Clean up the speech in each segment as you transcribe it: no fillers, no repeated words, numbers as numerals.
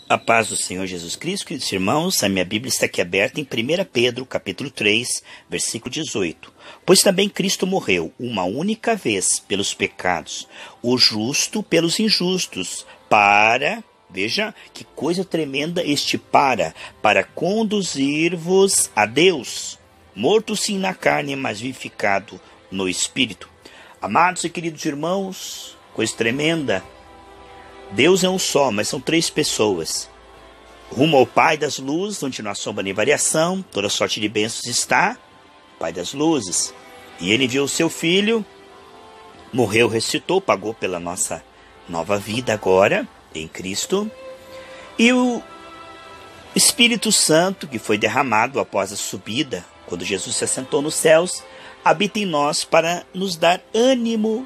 A paz do Senhor Jesus Cristo, queridos irmãos, a minha Bíblia está aqui aberta em 1 Pedro, capítulo 3, versículo 18. Pois também Cristo morreu uma única vez pelos pecados, o justo pelos injustos, veja que coisa tremenda para conduzir-vos a Deus, morto sim na carne, mas vivificado no Espírito. Amados e queridos irmãos, coisa tremenda. Deus é um só, mas são três pessoas. Rumo ao Pai das luzes, onde não há sombra nem variação, toda sorte de bênçãos está, Pai das luzes. E ele enviou o seu Filho, morreu, ressuscitou, pagou pela nossa nova vida agora, em Cristo. E o Espírito Santo, que foi derramado após a subida, quando Jesus se assentou nos céus, habita em nós para nos dar ânimo,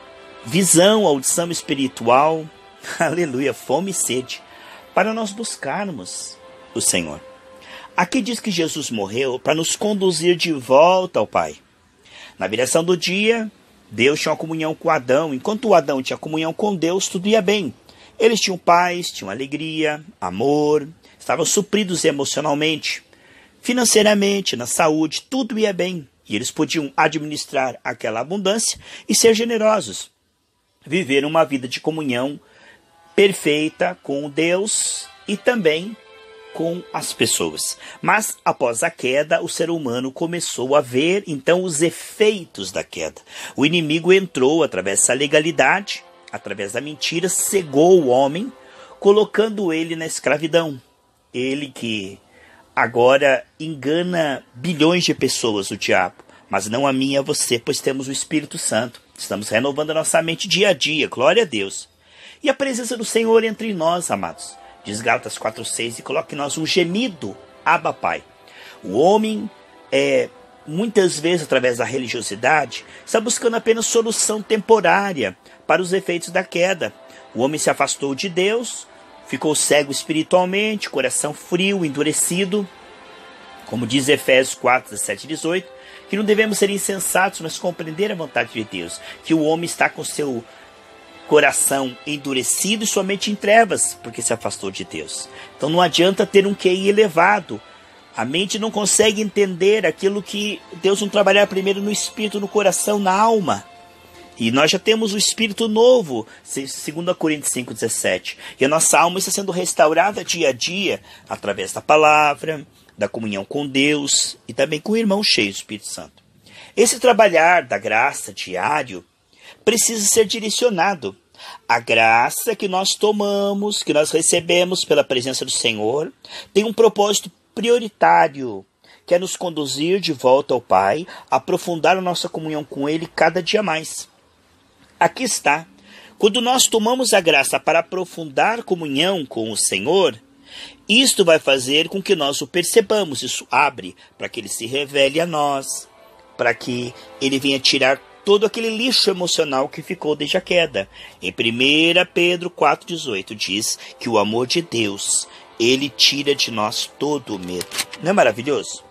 visão, audição espiritual, aleluia, fome e sede, para nós buscarmos o Senhor. Aqui diz que Jesus morreu para nos conduzir de volta ao Pai. Na viração do dia, Deus tinha uma comunhão com Adão. Enquanto o Adão tinha comunhão com Deus, tudo ia bem. Eles tinham paz, tinham alegria, amor, estavam supridos emocionalmente, financeiramente, na saúde, tudo ia bem. E eles podiam administrar aquela abundância e ser generosos. Viver uma vida de comunhão perfeita com Deus e também com as pessoas. Mas após a queda, o ser humano começou a ver então os efeitos da queda. O inimigo entrou através dessa legalidade, através da mentira, cegou o homem, colocando ele na escravidão. Ele que agora engana bilhões de pessoas, o diabo, mas não a mim e a você, pois temos o Espírito Santo. Estamos renovando a nossa mente dia a dia, glória a Deus. E a presença do Senhor entre nós, amados. Diz Gálatas 4,6, e coloca em nós um gemido, Abba Pai. O homem, muitas vezes, através da religiosidade, está buscando apenas solução temporária para os efeitos da queda. O homem se afastou de Deus, ficou cego espiritualmente, coração frio, endurecido. Como diz Efésios 4, 17 e 18, que não devemos ser insensatos, mas compreender a vontade de Deus. Que o homem está com seu coração endurecido e sua mente em trevas, porque se afastou de Deus. Então não adianta ter um QI elevado. A mente não consegue entender aquilo que Deus não trabalhar primeiro no espírito, no coração, na alma. E nós já temos o espírito novo, 2 Coríntios 5,17. E a nossa alma está sendo restaurada dia a dia, através da palavra, da comunhão com Deus e também com o irmão cheio do Espírito Santo. Esse trabalhar da graça diário precisa ser direcionado. A graça que nós tomamos, que nós recebemos pela presença do Senhor, tem um propósito prioritário, que é nos conduzir de volta ao Pai, aprofundar a nossa comunhão com Ele cada dia mais. Aqui está. Quando nós tomamos a graça para aprofundar a comunhão com o Senhor, isto vai fazer com que nós o percebamos. Isso abre para que Ele se revele a nós, para que Ele venha tirar todo aquele lixo emocional que ficou desde a queda. Em 1 Pedro 4,18 diz que o amor de Deus, Ele tira de nós todo o medo. Não é maravilhoso?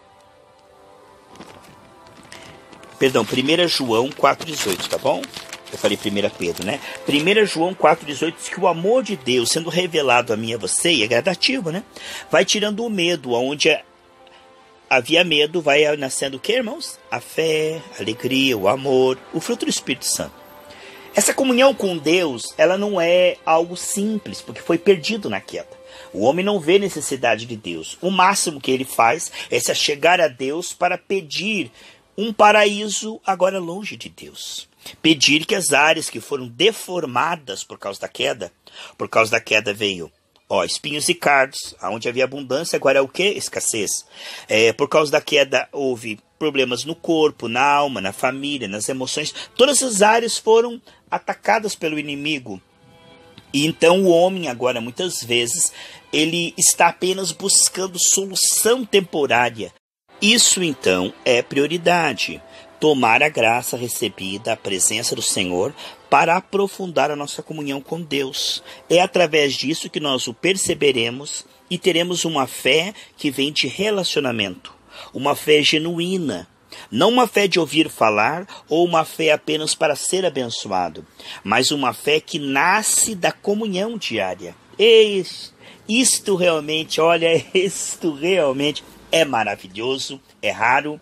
Perdão, 1 João 4,18, tá bom? Eu falei 1 Pedro, né? 1 João 4,18 diz que o amor de Deus, sendo revelado a mim e a você, e é gradativo, né? Vai tirando o medo, onde havia medo, vai nascendo o que, irmãos? A fé, a alegria, o amor, o fruto do Espírito Santo. Essa comunhão com Deus, ela não é algo simples, porque foi perdido na queda. O homem não vê necessidade de Deus. O máximo que ele faz é se achegar a Deus para pedir um paraíso agora longe de Deus. Pedir que as áreas que foram deformadas por causa da queda veio espinhos e cardos, onde havia abundância, agora é o que? Escassez. Por causa da queda houve problemas no corpo, na alma, na família, nas emoções. Todas as áreas foram atacadas pelo inimigo. E então o homem agora, muitas vezes, ele está apenas buscando solução temporária. Isso então é prioridade. Tomar a graça recebida, a presença do Senhor, para aprofundar a nossa comunhão com Deus. É através disso que nós o perceberemos e teremos uma fé que vem de relacionamento. Uma fé genuína. Não uma fé de ouvir falar ou uma fé apenas para ser abençoado, mas uma fé que nasce da comunhão diária. Isto realmente, olha, isto realmente é maravilhoso, é raro.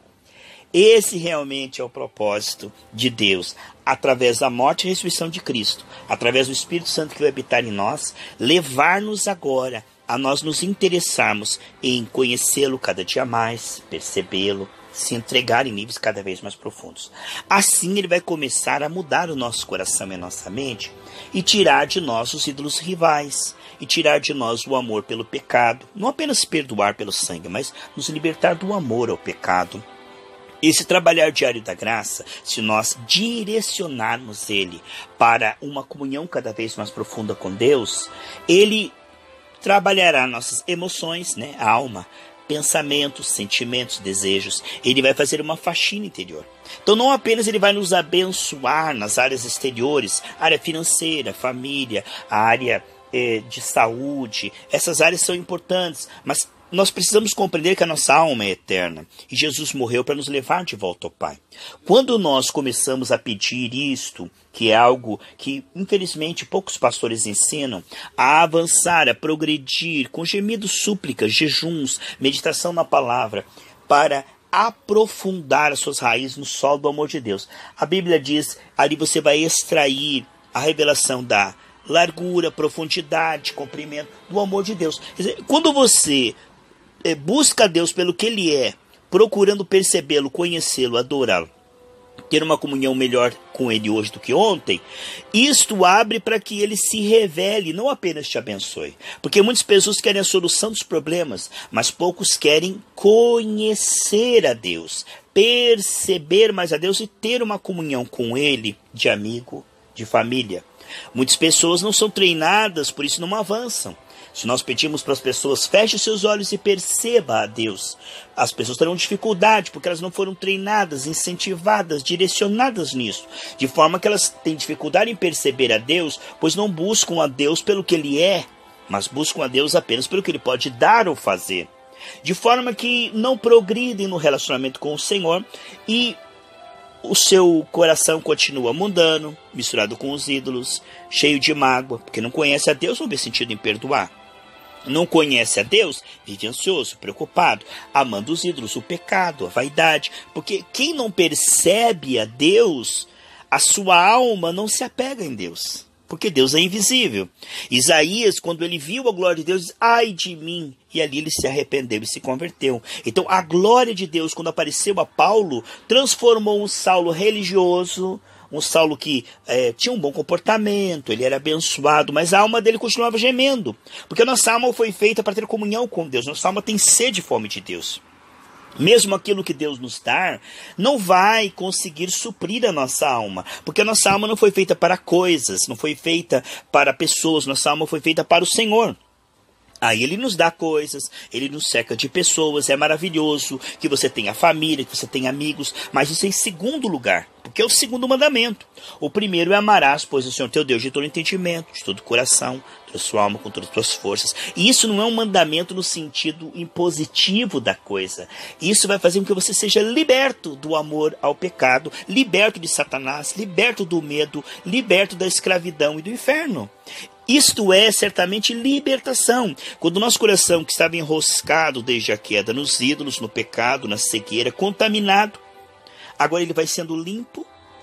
Esse realmente é o propósito de Deus, através da morte e ressurreição de Cristo, através do Espírito Santo que vai habitar em nós, levar-nos agora a nós nos interessarmos em conhecê-lo cada dia mais, percebê-lo, se entregar em níveis cada vez mais profundos. Assim ele vai começar a mudar o nosso coração e a nossa mente e tirar de nós os ídolos rivais, e tirar de nós o amor pelo pecado, não apenas perdoar pelo sangue, mas nos libertar do amor ao pecado. Esse trabalhar diário da graça, se nós direcionarmos ele para uma comunhão cada vez mais profunda com Deus, ele trabalhará nossas emoções, né, a alma, pensamentos, sentimentos, desejos. Ele vai fazer uma faxina interior. Então não apenas ele vai nos abençoar nas áreas exteriores, área financeira, família, a área de saúde, essas áreas são importantes, mas nós precisamos compreender que a nossa alma é eterna e Jesus morreu para nos levar de volta ao Pai. Quando nós começamos a pedir isto, que é algo que infelizmente poucos pastores ensinam, a avançar, a progredir com gemidos, súplicas, jejuns, meditação na palavra, para aprofundar as suas raízes no solo do amor de Deus. A Bíblia diz, ali você vai extrair a revelação da largura, profundidade, comprimento do amor de Deus. Quer dizer, quando você busca Deus pelo que Ele é, procurando percebê-lo, conhecê-lo, adorá-lo, ter uma comunhão melhor com Ele hoje do que ontem, isto abre para que Ele se revele, não apenas te abençoe. Porque muitas pessoas querem a solução dos problemas, mas poucos querem conhecer a Deus, perceber mais a Deus e ter uma comunhão com Ele, de amigo, de família. Muitas pessoas não são treinadas, por isso não avançam. Se nós pedimos para as pessoas, feche os seus olhos e perceba a Deus, as pessoas terão dificuldade, porque elas não foram treinadas, incentivadas, direcionadas nisso. De forma que elas têm dificuldade em perceber a Deus, pois não buscam a Deus pelo que Ele é, mas buscam a Deus apenas pelo que Ele pode dar ou fazer. De forma que não progridem no relacionamento com o Senhor e o seu coração continua mundano, misturado com os ídolos, cheio de mágoa, porque não conhece a Deus, não vê sentido em perdoar. Não conhece a Deus, vive ansioso, preocupado, amando os ídolos, o pecado, a vaidade. Porque quem não percebe a Deus, a sua alma não se apega em Deus. Porque Deus é invisível. Isaías, quando ele viu a glória de Deus, disse, ai de mim. E ali ele se arrependeu e se converteu. Então a glória de Deus, quando apareceu a Paulo, transformou um Saulo religioso, um Saulo que tinha um bom comportamento, ele era abençoado, mas a alma dele continuava gemendo. Porque a nossa alma foi feita para ter comunhão com Deus. Nossa alma tem sede e fome de Deus. Mesmo aquilo que Deus nos dá, não vai conseguir suprir a nossa alma. Porque a nossa alma não foi feita para coisas, não foi feita para pessoas, nossa alma foi feita para o Senhor. Aí ele nos dá coisas, ele nos cerca de pessoas, é maravilhoso que você tenha família, que você tenha amigos, mas isso é em segundo lugar, porque é o segundo mandamento. O primeiro é amarás, pois, o Senhor teu Deus de todo entendimento, de todo coração, toda sua alma, com todas as tuas forças. E isso não é um mandamento no sentido impositivo da coisa. Isso vai fazer com que você seja liberto do amor ao pecado, liberto de Satanás, liberto do medo, liberto da escravidão e do inferno. Isto é certamente libertação. Quando o nosso coração, que estava enroscado desde a queda nos ídolos, no pecado, na cegueira, contaminado, agora ele vai sendo limpo.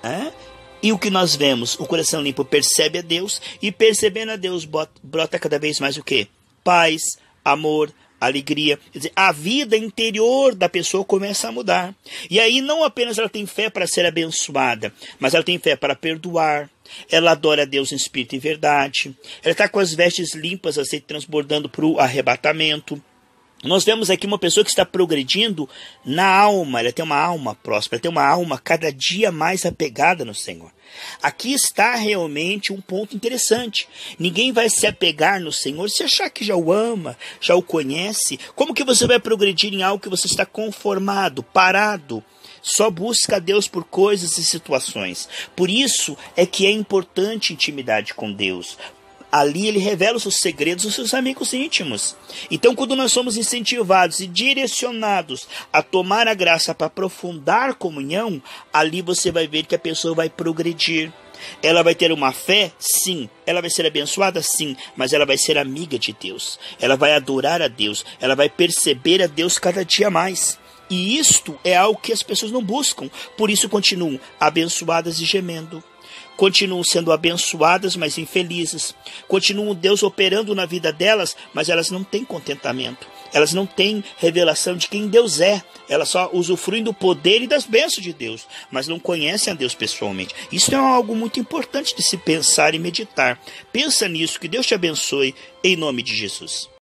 E o que nós vemos? O coração limpo percebe a Deus, e percebendo a Deus brota cada vez mais o quê? Paz, amor, alegria. Quer dizer, a vida interior da pessoa começa a mudar. E aí não apenas ela tem fé para ser abençoada, mas ela tem fé para perdoar. Ela adora a Deus em espírito e verdade. Ela está com as vestes limpas, assim, transbordando para o arrebatamento. Nós vemos aqui uma pessoa que está progredindo na alma. Ela tem uma alma próspera, ela tem uma alma cada dia mais apegada no Senhor. Aqui está realmente um ponto interessante. Ninguém vai se apegar no Senhor se achar que já o ama, já o conhece. Como que você vai progredir em algo que você está conformado, parado? Só busca a Deus por coisas e situações. Por isso é que é importante intimidade com Deus. Ali ele revela os seus segredos aos seus amigos íntimos. Então, quando nós somos incentivados e direcionados a tomar a graça para aprofundar comunhão, ali você vai ver que a pessoa vai progredir. Ela vai ter uma fé? Sim. Ela vai ser abençoada? Sim. Mas ela vai ser amiga de Deus. Ela vai adorar a Deus. Ela vai perceber a Deus cada dia mais. E isto é algo que as pessoas não buscam. Por isso continuam abençoadas e gemendo. Continuam sendo abençoadas, mas infelizes. Continuam Deus operando na vida delas, mas elas não têm contentamento. Elas não têm revelação de quem Deus é. Elas só usufruem do poder e das bênçãos de Deus, mas não conhecem a Deus pessoalmente. Isso é algo muito importante de se pensar e meditar. Pensa nisso, que Deus te abençoe, em nome de Jesus.